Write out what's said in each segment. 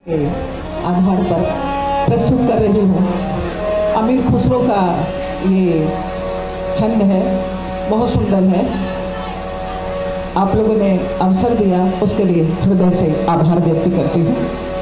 के आधार पर प्रस्तुत कर रही हूँ। अमीर खुसरो का ये छंद है, बहुत सुंदर है। आप लोगों ने अवसर दिया, उसके लिए हृदय से आभार व्यक्त करती हूँ।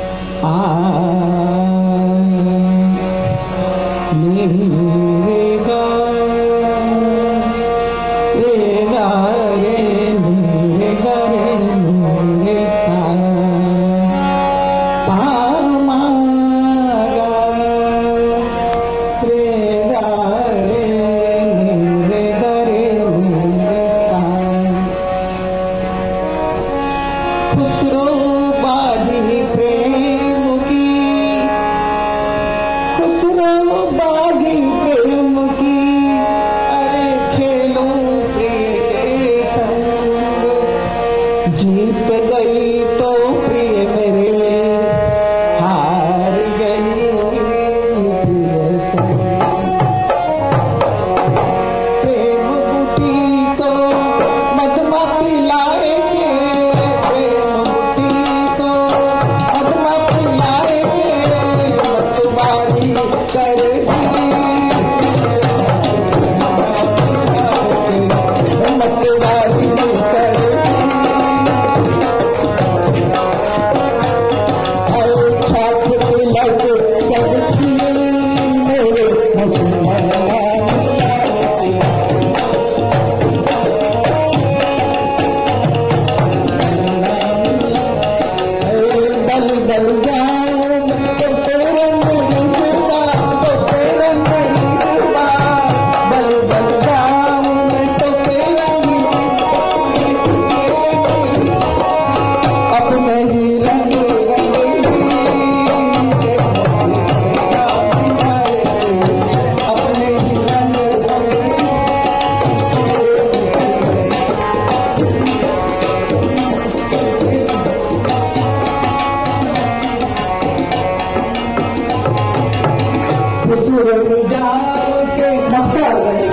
खुसरो बाजी प्रेम की, खुसरो बाजी प्रेम की, अरे खेलो प्रिय के संग, जीत गई तो प्रिय मेरे, हार गई प्रिय संग। प्रेम बूटी को मधुमा पिलाएंगे, जाओ के